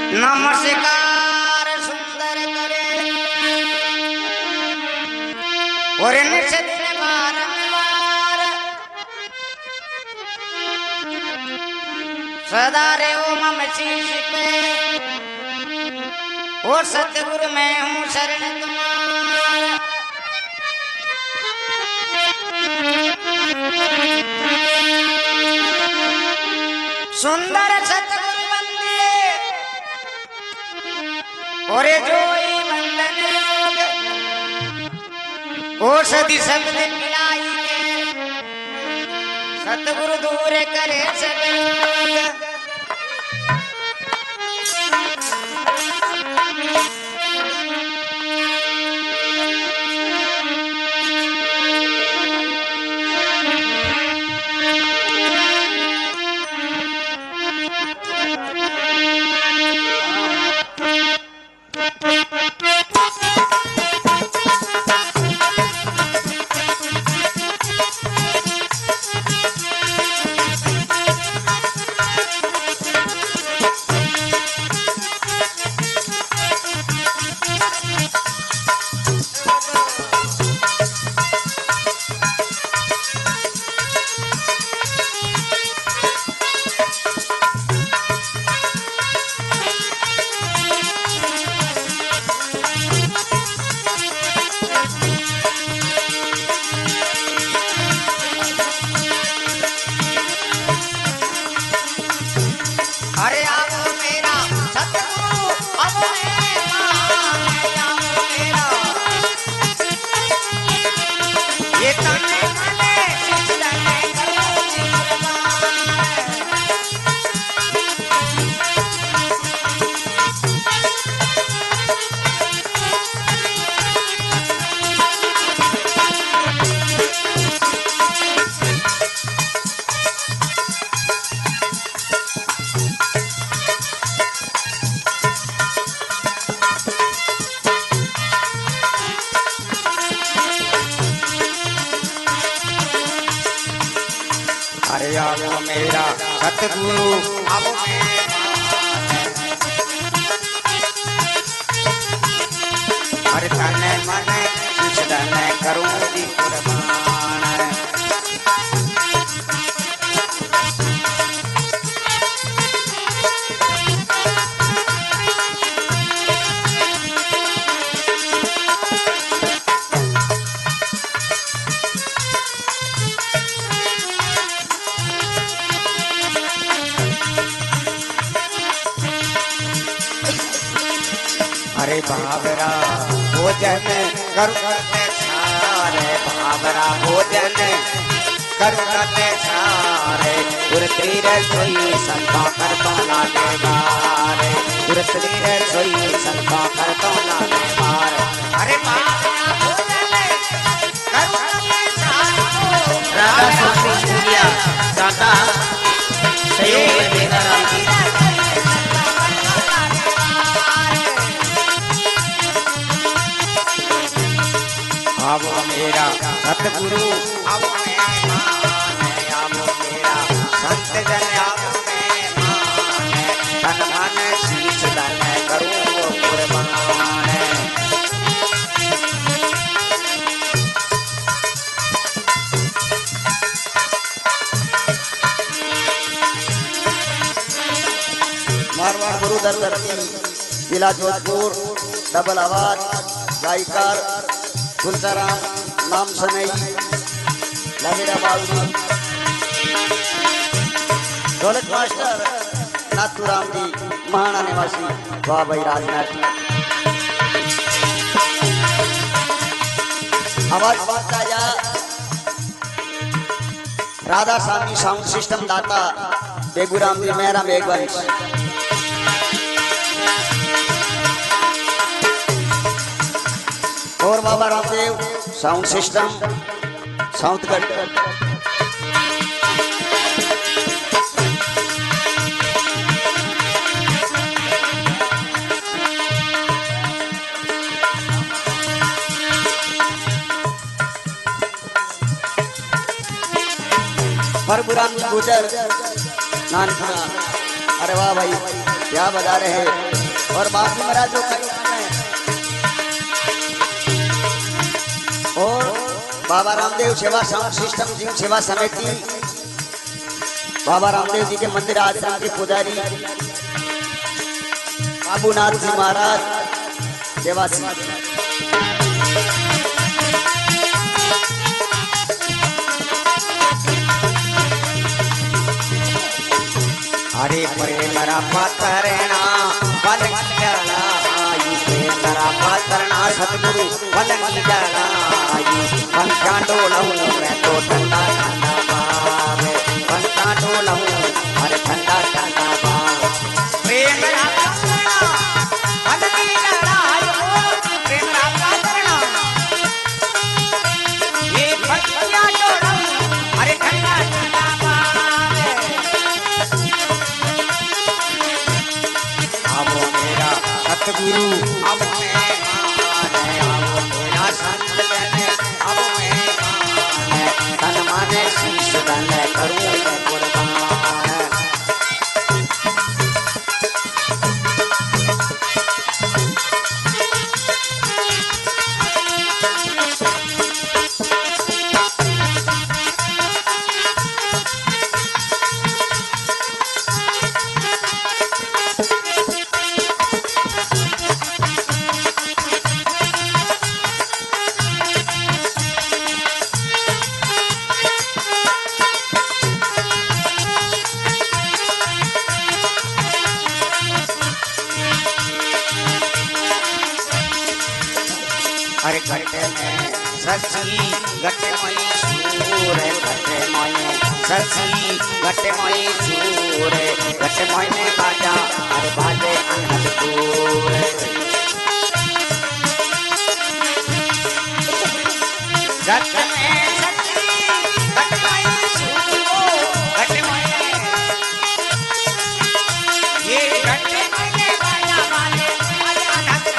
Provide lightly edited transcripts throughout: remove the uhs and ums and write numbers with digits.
नमस्कार सुंदर करे और निश्चित बारंबार सदा रे ओम शीश पे और सतगुरु मैं हूँ शरण तुम्हारा। सुंदर सतगुरु वंदे और जो वंदन और सदी शब्द मिलाई के सतगुरु दूर करे सब। अरे आओ मेरा सतगुरु अब अरे तने मने सिजदन करूं दी कुर्बान। अरे बाबरा भोजन करुणते सारे बाबरा भोजन करुणते सारे गुरश्री रसोई संता करतो ना देवारे गुरश्री रसोई संता करतो ना देवारे। अरे बाबरा भोजन करुणते सारे राधा स्वामी सूर्या दाता सहयोग देना राम अब मेरा सतगुरु अब मेरा संत जन अब तन मन शीश दन करूं कुर्बान। मारवाड़ गुरु दरदर्शी जिला जोधपुर डबल आवाज गायकार गुलजाराम नाम सनई लवेरा बाबू ढोलक मास्टर नाथुराम जी महाना निवासी वाह भाई राजनाथ आवाज बांधता या राधा स्वामी साउंड सिस्टम दाता बेगुराम जी मेहरा मेघवंश। और बाबा रामदेव साउंड सिस्टम साउथगढ़। परबुराम गुजर नानपुरा। अरे वाह भाई क्या बजा रहे हैं। और बाकी महाराज जो और बाबा रामदेव सेवा साउंड सिस्टम जीव सेवा समिति बाबा रामदेव जी के मंदिर आश्रम के पुजारी बाबूनाथ जी महाराज सेवा हरे प्रेम पातरणा पातरणा सतगुरु बलंगी जलाई पंचा डोलहूँ मैं तो ठंडा ठंडा बावे पंचा डोलहूँ हरे ठंडा ठंडा बावे प्रेम पातरणा बलंगी जलाई प्रेम पातरणा ये पंचा डोलहूँ हरे ठंडा ठंडा बावे आवो मेरा सतगुरु अब मैं आवो मेरा संत बने अब मैं तन माने शीश दान करूं मैं कुर्बान अरे घटे में सच्ची घटे मई सूर घटे मई सच्ची घटे मई सूर घटे मई में बाजा अरे बाजे अनहद दूर घटे में सच्ची घटे मई सूर घटे मई ये घटे मई में बाजा बाजे अनहद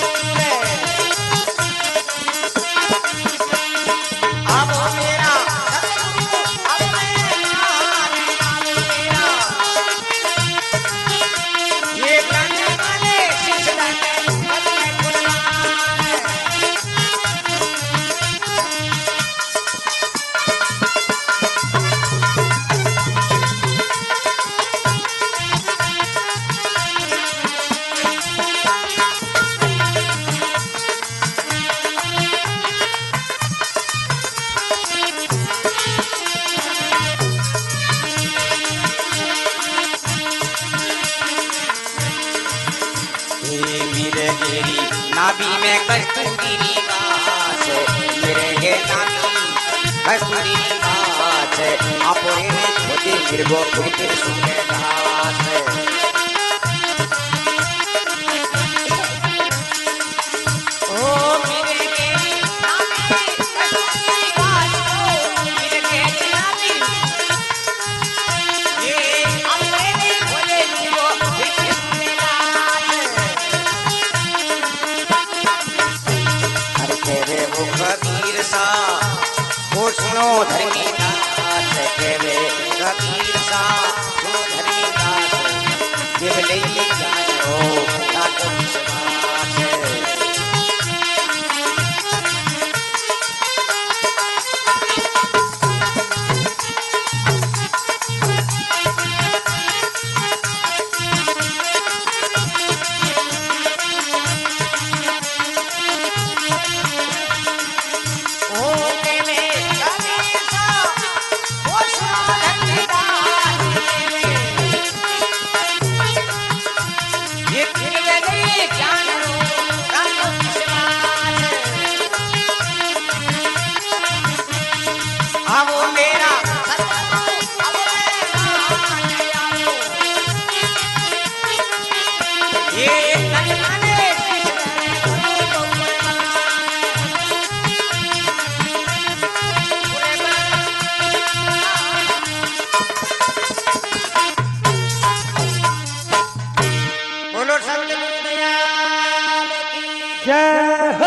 नाभि में कस्तूरी घास मेरे गे नाभि कस्तूरी घास आपोरे में छोटे मिर्गो फिर सुने घास ओ मेरे गे नाभि कस्तूरी घास मेरे गे नाभि ये आपोरे में छोटे मिर्गो फिर सुने कबीर सा वो सुनो धर्मी दास केवे कबीर सा सुनो धर्मी दास देव ले जानो ताको विश्वास जय